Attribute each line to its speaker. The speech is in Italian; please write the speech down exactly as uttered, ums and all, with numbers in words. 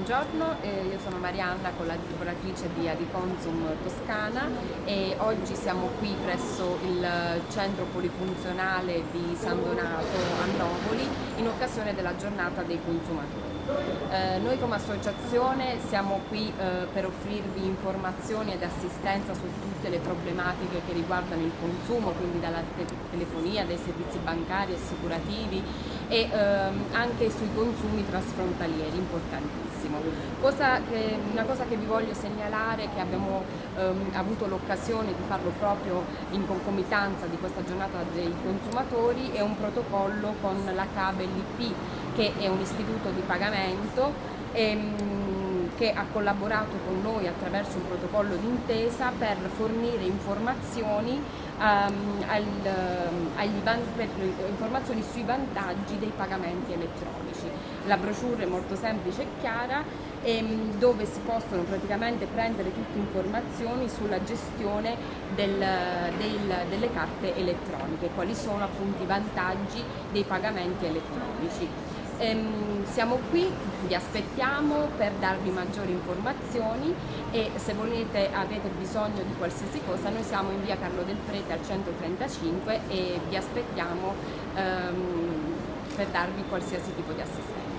Speaker 1: Buongiorno, eh, io sono Marianna, collaboratrice di Adiconsum Toscana e oggi siamo qui presso il centro polifunzionale di San Donato a Novoli in occasione della giornata dei consumatori. Eh, noi come associazione siamo qui eh, per offrirvi informazioni ed assistenza su tutte le problematiche che riguardano il consumo, quindi dalla te telefonia, dai servizi bancari, assicurativi e ehm, anche sui consumi trasfrontalieri, importantissimo. Cosa che, una cosa che vi voglio segnalare, che abbiamo ehm, avuto l'occasione di farlo proprio in concomitanza di questa giornata dei consumatori, è un protocollo con la C A B L I P, che è un istituto di pagamento ehm, che ha collaborato con noi attraverso un protocollo d'intesa per fornire informazioni, um, al, agli van per, informazioni sui vantaggi dei pagamenti elettronici. La brochure è molto semplice e chiara, ehm, dove si possono praticamente prendere tutte informazioni sulla gestione del, del, delle carte elettroniche, quali sono appunto i vantaggi dei pagamenti elettronici. Ehm, siamo qui, vi aspettiamo per darvi maggiori informazioni e se volete, avete bisogno di qualsiasi cosa, noi siamo in via Carlo del Prete al centotrentacinque e vi aspettiamo ehm, per darvi qualsiasi tipo di assistenza.